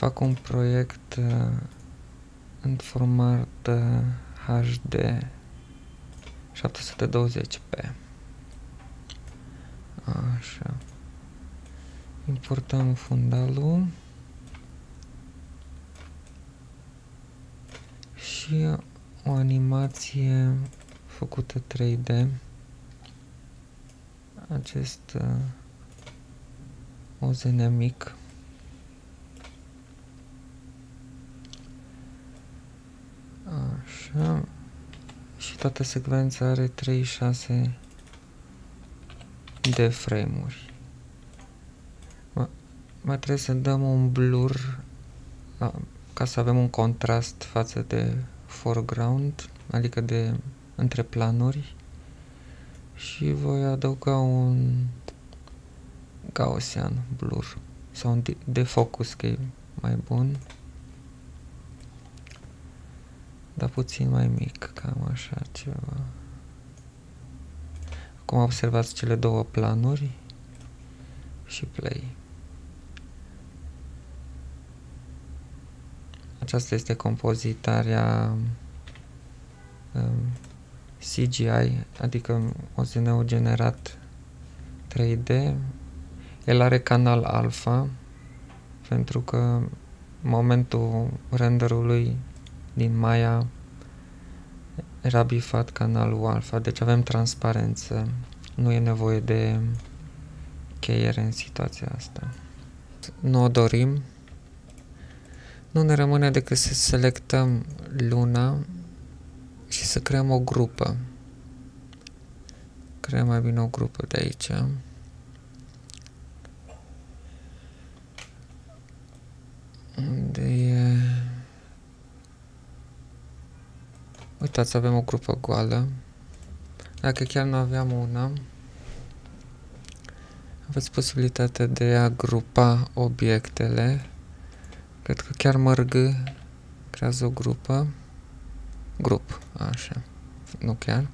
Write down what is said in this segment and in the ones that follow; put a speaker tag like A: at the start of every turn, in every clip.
A: fac un proiect în format HD 720p. Așa. Importăm fundalul și o animație făcută 3D. Acest OZN mic. Așa. Și toată secvența are 36 de frame-uri. Mai trebuie să dăm un blur ca să avem un contrast față de foreground, adică de între planuri, și voi adăuga un Gaussian blur sau un defocus, că e mai bun, dar puțin mai mic, cam așa ceva. Acum observați cele două planuri și play. Aceasta este compozitarea CGI, adică OZN-ul generat 3D. El are canal alfa, pentru că în momentul renderului din Maya era bifat canalul alfa, deci avem transparență. Nu e nevoie de cheiere în situația asta. Nu o dorim. Nu ne rămâne decât să selectăm luna și să creăm o grupă. Creăm mai bine o grupă de aici. Unde e? Uitați, avem o grupă goală. Dacă chiar nu aveam una, aveți posibilitatea de a grupa obiectele. Cred că chiar MRG creează o grupă. Grup, așa. Nu chiar.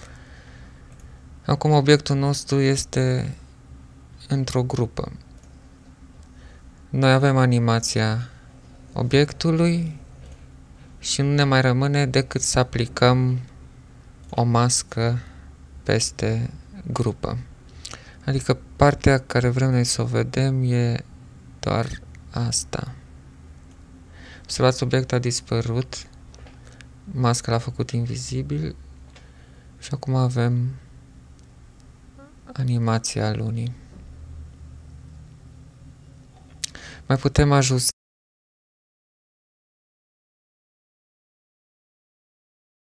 A: Acum obiectul nostru este într-o grupă. Noi avem animația obiectului și nu ne mai rămâne decât să aplicăm o mască peste grupă. Adică partea care vrem noi să o vedem e doar asta. Observați, obiectul a dispărut, masca l-a făcut invizibil și acum avem animația lunii. Mai putem ajusta